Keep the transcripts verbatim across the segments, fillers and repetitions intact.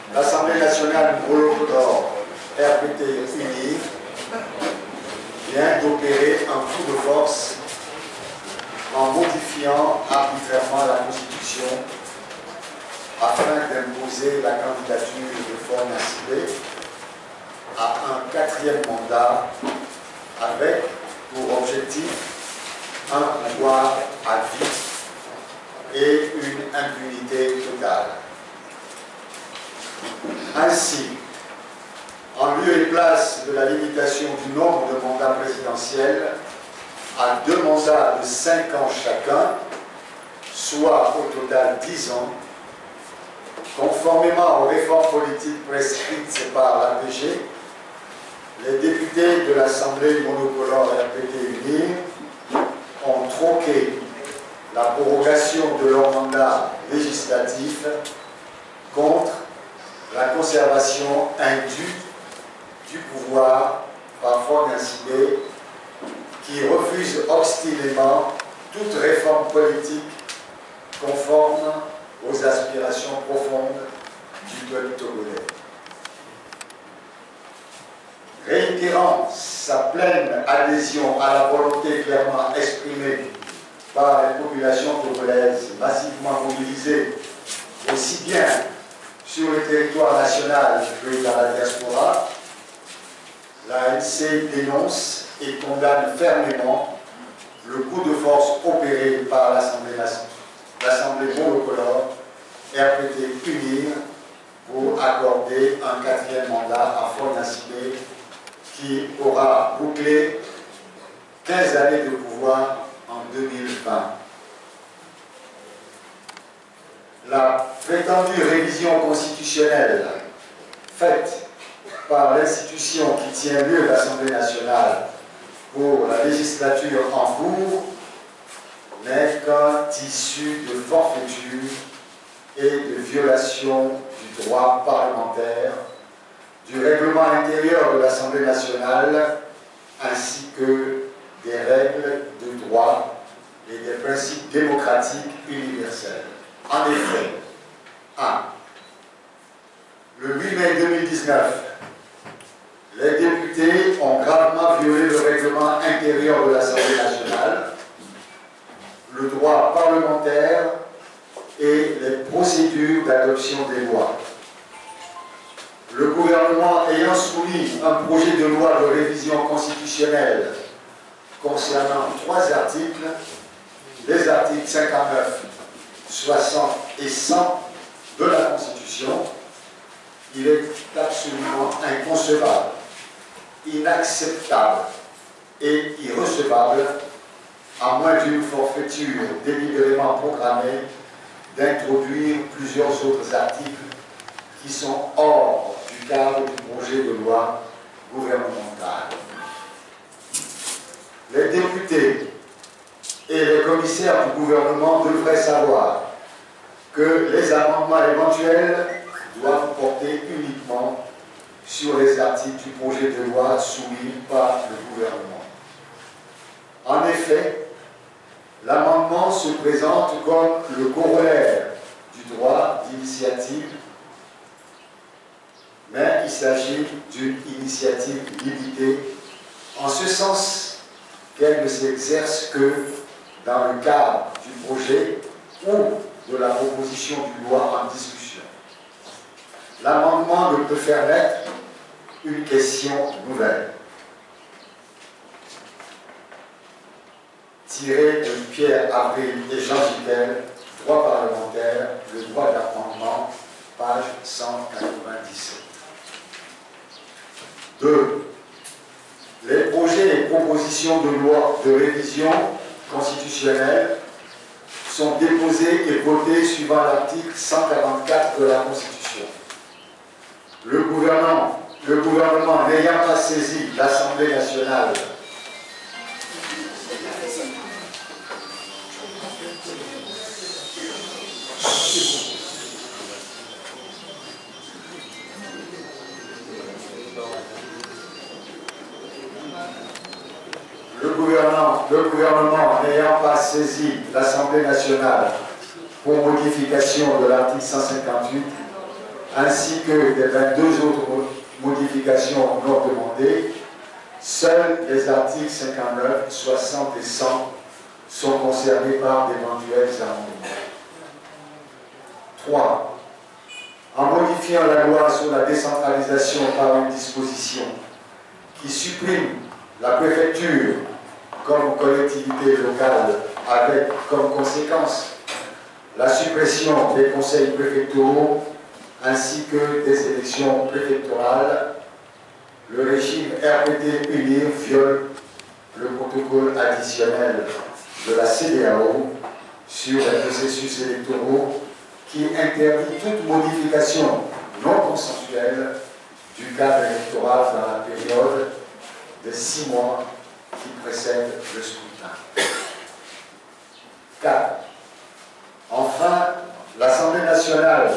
l'Assemblée nationale monocolore R P T unie vient d'opérer un coup de force en modifiant arbitrairement la Constitution afin d'imposer la candidature de Faure Gnassingbé à un quatrième mandat avec pour objectif un pouvoir à vie et une impunité totale. Ainsi, en lieu et place de la limitation du nombre de mandats présidentiels à deux mandats de cinq ans chacun, soit au total dix ans, conformément aux réformes politiques prescrites par l'A P G, les députés de l'Assemblée monocolore R P T unie ont troqué la prorogation de leur mandat législatif contre la conservation indue du pouvoir par Faure Gnassingbé, qui refuse obstinément toute réforme politique conforme aux aspirations profondes du peuple togolais. Réitérant sa pleine adhésion à la volonté clairement exprimée par les populations togolaises massivement mobilisées, aussi bien sur le territoire national que dans la diaspora, la N C dénonce et condamne fermement le coup de force opéré par l'Assemblée monocolore R P T unie pour accorder un quatrième mandat à Faure Gnassingbé qui aura bouclé quinze années de pouvoir en deux mille vingt. La prétendue révision constitutionnelle faite par l'institution qui tient lieu de l'Assemblée nationale pour la législature en cours n'est qu'un tissu de forfaiture et de violation du droit parlementaire, du règlement intérieur de l'Assemblée nationale, ainsi que des règles de droit et des principes démocratiques universels. En effet, un. Le huit mai deux mille dix-neuf, les députés ont gravement violé le règlement intérieur de l'Assemblée nationale, le droit parlementaire et les procédures d'adoption des lois. Le gouvernement ayant soumis un projet de loi de révision constitutionnelle concernant trois articles, les articles cinquante-neuf, soixante et cent de la Constitution, il est absolument inconcevable, inacceptable et irrecevable, à moins d'une forfaiture délibérément programmée, d'introduire plusieurs autres articles qui sont hors du cadre du projet de loi gouvernemental. Les députés et les commissaires du gouvernement devraient savoir que les amendements éventuels doivent porter uniquement sur les articles du projet de loi soumis par le gouvernement. En effet, l'amendement se présente comme le corollaire du droit d'initiative, mais il s'agit d'une initiative limitée, en ce sens qu'elle ne s'exerce que dans le cadre du projet ou de la proposition de loi en discussion. L'amendement ne peut faire naître une question nouvelle. Tiré de Pierre Avril et Jean Gittel, droit parlementaire, le droit d'amendement, page cent quatre-vingt-dix-sept. deux. Les projets et propositions de loi de révision constitutionnelle sont déposés et votés suivant l'article cent quarante-quatre de la Constitution. Le gouvernement, le gouvernement n'ayant pas saisi l'Assemblée nationale Le gouvernement, le gouvernement n'ayant pas saisi l'Assemblée nationale pour modification de l'article cent cinquante-huit, ainsi que des vingt-deux autres modifications non demandées, seuls les articles cinquante-neuf, soixante et cent sont concernés par d'éventuels amendements. trois. En modifiant la loi sur la décentralisation par une disposition qui supprime la préfecture comme collectivité locale avec comme conséquence la suppression des conseils préfectoraux ainsi que des élections préfectorales, le régime R P T UNIR viole le protocole additionnel de la C E D E A O sur les processus électoraux qui interdit toute modification non consensuelle du cadre électoral dans la période de six mois qui précède le scrutin. quatre. Enfin, l'Assemblée nationale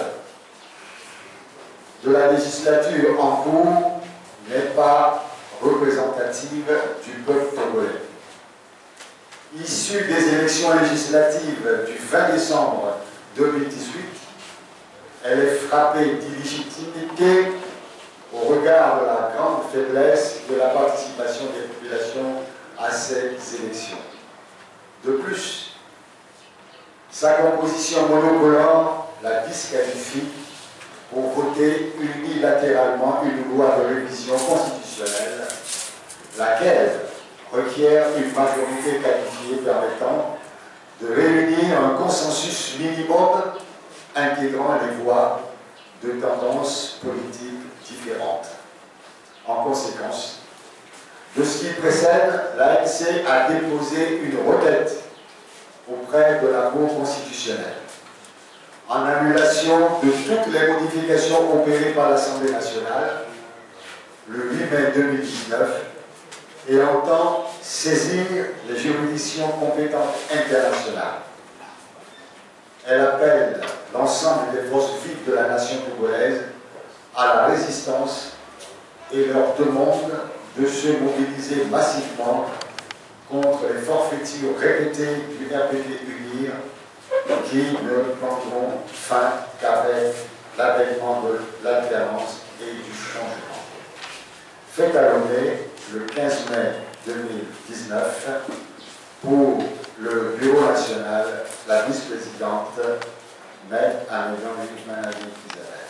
de la législature en cours n'est pas représentative du peuple togolais. Issue des élections législatives du vingt décembre deux mille dix-huit, elle est frappée d'illégitimité au regard de la grande faiblesse de la participation des populations à ces élections. De plus, sa composition monocolore la disqualifie pour voter unilatéralement une loi de révision constitutionnelle, laquelle requiert une majorité qualifiée permettant de réunir un consensus minimum intégrant les voix de tendances politiques différentes. En conséquence de ce qui précède, l'A N C a déposé une requête auprès de la Cour constitutionnelle en annulation de toutes les modifications opérées par l'Assemblée nationale le huit mai deux mille dix-neuf et entend saisir les juridictions compétentes internationales. Elle appelle l'ensemble des forces vives de la nation togolaise à la résistance et leur demande de se mobiliser massivement contre les forfaitures répétées du R P T UNIR qui ne prendront fin qu'avec l'avènement de l'alternance et du changement. Fait à Lomé le quinze mai deux mille dix-neuf pour le Bureau national, la vice-présidente, Maître Amélie Manadi-Kizabel.